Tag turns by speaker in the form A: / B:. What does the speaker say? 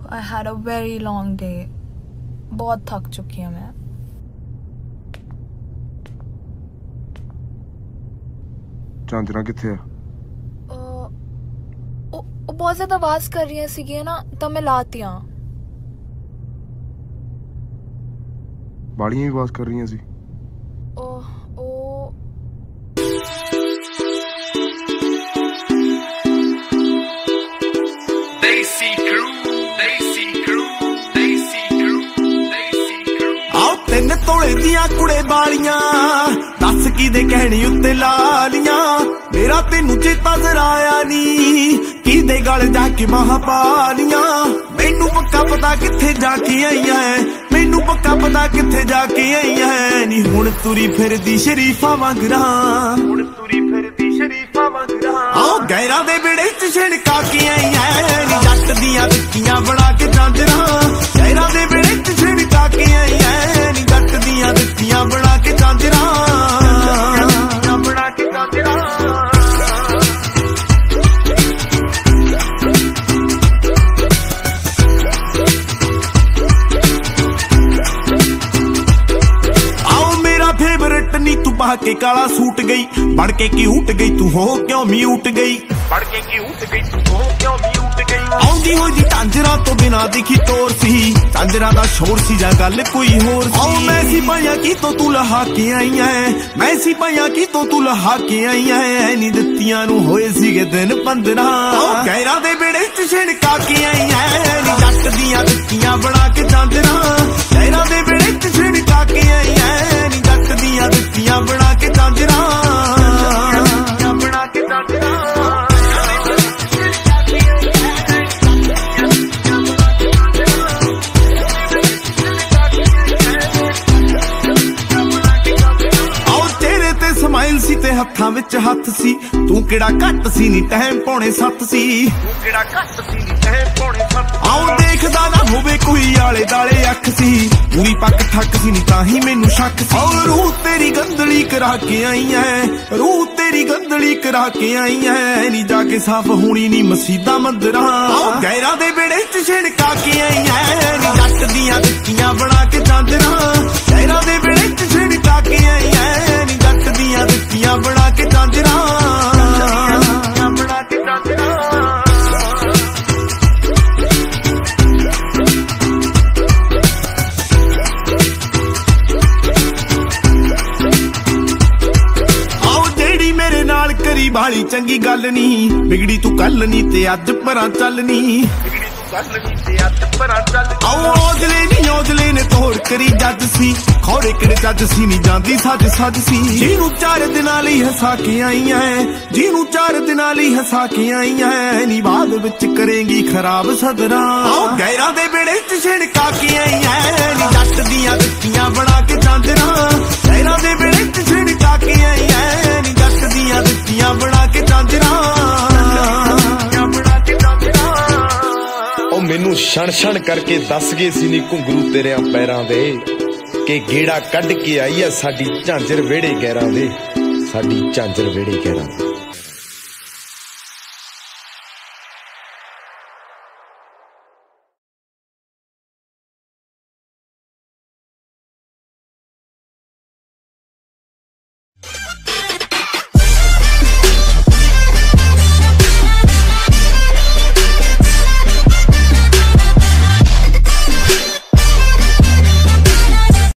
A: I had a very long day. बहुत थक चुकी हूँ मैं।
B: ਚਾਂਦਰਾ ਕਿੱਥੇ ਆ?
A: ਉਹ ਬਹੁਤ ਜ਼ਿਆਦਾ ਆਵਾਜ਼ ਕਰ ਰਹੀਆਂ ਸੀਗੀਆਂ ਨਾ ਤਾਂ ਮੈਂ ਲਾਤੀਆਂ।
B: ਬਾਲੀਆਂ ਵੀ ਆਵਾਜ਼ ਕਰ ਰਹੀਆਂ ਸੀ।
C: ਤਿੰਨ ਤੋਲੇ ਦੀਆਂ ਕੁੜੇ ਬਾਲੀਆਂ ਦੱਸ ਕਿਦੇ ਕਹਿਣੀ ਉੱਤੇ ਲਾਲੀਆਂ ਮੇਰਾ ਤੈਨੂੰ ਚੇਤਾ ਜ਼ਰਾ ਆਇਆ ਨੀ ਕਿਦੇ ਗਲ ਜਾ ਕੇ ਮਹਾਪਾਲੀਆਂ ਮੈਨੂੰ ਪੱਕਾ ਪਤਾ ਕਿੱਥੇ ਜਾ ਕੇ ਆਈਆਂ ਮੈਨੂੰ ਪੱਕਾ ਪਤਾ ਕਿੱਥੇ ਜਾ ਕੇ ਆਈਆਂ ਨੀ ਹੁਣ ਤੁਰੀ ਫਿਰਦੀ ਸ਼ਰੀਫਾਂ ਵਾਂਗਰਾਂ ਹੁਣ ਤੁਰੀ ਫਿਰਦੀ ਸ਼ਰੀਫਾਂ ਵਾਂਗਰਾਂ ਆਹ ਗੈਰਾਂ ਦੇ ਵਿੜੇ ਚ ਛਿਣਕਾ ਕੇ ਆਈਆਂ ਨੀ ਜੱਟ ਦੀਆਂ ਦਿੱਤੀਆਂ ਬਣਾ ਕੇ ਜਾਂਦਰਾਂ ਗੈਰਾਂ ਦੇ ਵਿੜੇ ਚ ਛਿਣਕਾ ਕੇ ਆਈਆਂ ਨੀ ਜੱਟ ਦੀਆਂ ਦਿੱਤੀਆਂ ਬਣਾ ਕੇ ਜਾਂਦਰਾਂ ਬਣਾ ਕੇ ਜਾਂਦਰਾਂ ਨੀ ਤੂੰ ਪਾ ਕੇ ਕਾਲਾ ਸੂਟ ਗਈ ਬਣ ਕੇ ਕਿਊਟ ਗਈ ਤੂੰ ਹੋ ਕਿਉਂ ਮਿਊਟ ਗਈ ਬਣ ਕੇ ਕਿਊਟ ਗਈ ਤੂੰ ਹੋ ਕਿਉਂ ਮਿਊਟ ਗਈ ਆਉਂਦੀ ਹੋਈ ਦੀ ਝਾਂਜਰਾਂ ਤੋਂ ਬਿਨਾ ਦਿਖੀ ਤੋਰ ਸੀ ਝਾਂਜਰਾਂ ਦਾ ਸ਼ੋਰ ਸੀ ਜਾਂ ਗੱਲ ਕੋਈ ਹੋਰ ਸੀ ਆਉ ਮੈਂ ਸੀ ਪਾਇਆ ਕੀ ਤੋਂ ਤੂੰ ਲਹਾ ਕੇ ਆਈ ਐ ਮੈਂ ਸੀ ਪਾਇਆ ਕੀ ਤੋਂ ਤੂੰ ਲਹਾ ਕੇ ਆਈ ਐ ਨੀ ਦਿੱਤੀਆਂ ਨੂੰ ਹੋਏ ਸੀਗੇ ਦਿਨ 15 ਗੈਰਾਂ ਦੇ ਵਿੜੇ ਚ ਛਿਣਕਾ ਕੇ ਆਈ ਐ ਨੀ ਜੱਟ ਦੀਆਂ ਦਿੱਤੀਆਂ ਬਣਾ ਕੇ ਝਾਂਜਰਾਂ ਗੈਰਾਂ ਦੇ ਵਿੜੇ ਚ ਛਿਣਕਾ ਕੇ ਆਈ ਐ ਨੀ ਜੱਟ ਦੀਆਂ ਦਿੱਤੀਆਂ ਬਣਾ ਕੇ ਝਾਂਜਰਾਂ ਬਣਾ ਕੇ ਝਾਂਜਰਾਂ ਸਮਾਈਲ ਸੀ ਤੇ ਹੱਥਾਂ ਵਿੱਚ ਹੱਥ ਸੀ ਤੂੰ ਕਿਹੜਾ ਘੱਟ ਸੀ ਨੀ ਟਾਈਮ ਪੌਣੇ 7 ਸੀ ਤੂੰ ਕਿਹੜਾ ਘੱਟ ਸੀ ਨੀ ਟਾਈਮ ਪੌਣੇ 7 ਆਉ ਦੇਖਦਾ ਨਾ ਹੋਵੇ ਕੋਈ ਆਲੇ ਦਾਲੇ ਅੱਖ ਸੀ ਪੂਰੀ ਪੱਕ ਠੱਕ ਸੀ ਨੀ ਤਾਂ ਹੀ ਮੈਨੂੰ ਸ਼ੱਕ ਸੀ ਔਰ ਰੂਹ ਤੇਰੀ ਗੰਦਲੀ ਕਰਾ ਕੇ ਆਈ ਐ ਰੂਹ ਤੇਰੀ ਗੰਦਲੀ ਕਰਾ ਕੇ ਆਈ ਐ ਨੀ ਜਾ ਕੇ ਸਾਫ਼ ਹੋਣੀ ਨੀ ਮਸੀਤਾਂ ਮੰਦਰਾਂ ਆਉ ਗੈਰਾਂ ਦੇ ਵਿੜੇ ਚ ਛਿਣਕਾ ਕੇ ਆਈ ਐ ਨੀ ਜੱਟ ਦੀਆਂ ਦਿੱਤੀਆਂ ਬਣਾ ਕੇ ਜਾਂਦਰਾਂ ਗੈਰਾਂ ਦੇ ਵਿੜੇ ਚ ਛਿਣਕਾ ਕੇ ਆਈ ਐ ਨੀ ਜੱਟ ਦੀਆਂ ਦਿੱਤੀਆਂ ਬਣਾ ਕੇ ਝਾਂਜਰਾਂ ਬਣਾ ਕੇ ਝਾਂਜਰਾਂ ਆਓ ਜਿਹੜੀ ਮੇਰੇ ਨਾਲ ਕਰੀ ਬਾਲੀ ਚੰਗੀ ਗੱਲ ਨੀ ਵਿਗੜੀ ਤੂੰ ਕੱਲ ਨੀ ਤੇ ਅੱਜ ਪਰਾਂ ਚੱਲ ਨੀ ਔਜਲੇ ਨੇ ਤੋੜ ਕਰੀ ਜੱਜ ਸੀ ਖੌੜੇ ਕਿਹੜੇ ਜੱਜ ਸੀ ਨੀ ਜਾਂਦੀ ਸੱਜ ਸੱਜ ਸੀ ਜਿਹਨੂੰ 4 ਦਿਨਾਂ ਲਈ ਹਸਾ ਕੇ ਆਈਆਂ ਜਿਹਨੂੰ 4 ਦਿਨਾਂ ਲਈ ਹਸਾ ਕੇ ਆਈਆਂ ਨੀ ਬਾਅਦ ਵਿੱਚ ਕਰੇਂਗੀ ਖਰਾਬ ਸਦਰਾਂ ਗੈਰਾਂ ਦੇ ਵਿੜੇ ਚ ਛਿਣਕਾ ਕੇ ਆਈਆਂ ਨੀ ਜੱਟ ਦੀਆਂ ਦਿੱਤੀਆਂ ਬਣਾ ਕੇ ਝਾਂਜਰਾਂ ਗੈਰਾਂ ਦੇ ਵਿੜੇ ਚ ਛਿਣਕਾ ਕੇ ਆਈਆਂ ਨੀ ਜੱਟ ਦੀਆਂ ਦਿੱਤੀਆਂ ਬਣਾ ਕੇ ਝਾਂਜਰਾਂ ਬਣਾ ਕੇ ਝਾਂਜਰਾਂ ਮੈਨੂੰ ਛਣ ਛਣ ਕਰਕੇ ਦੱਸ ਗਏ ਸੀ ਨੀ ਘੁੰਗਰੂ ਤੇਰਿਆਂ ਪੈਰਾਂ ਦੇ ਕਿ ਗੇੜਾ ਕੱਢ ਕੇ ਆਈ ਆ ਸਾਡੀ ਝਾਂਜਰ ਵਿਹੜੇ ਗੈਰਾਂ ਦੇ ਸਾਡੀ ਝਾਂਜਰ ਵਿਹੜੇ ਗੈਰਾਂ ਦੇ।